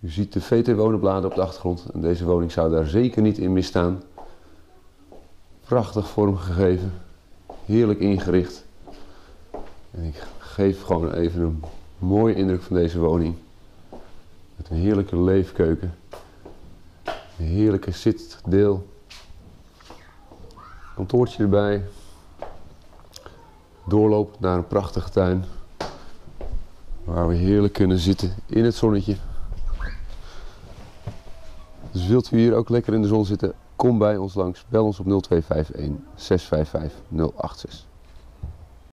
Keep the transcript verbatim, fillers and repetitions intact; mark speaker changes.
Speaker 1: U ziet de V T Wonenbladen op de achtergrond en deze woning zou daar zeker niet in misstaan. Prachtig vormgegeven, heerlijk ingericht. En ik geef gewoon even een mooie indruk van deze woning. Met een heerlijke leefkeuken, een heerlijke zitdeel, kantoortje erbij, doorloop naar een prachtige tuin waar we heerlijk kunnen zitten in het zonnetje. Dus wilt u hier ook lekker in de zon zitten, kom bij ons langs, bel ons op nul twee vijf een, zes vijf vijf, nul acht zes.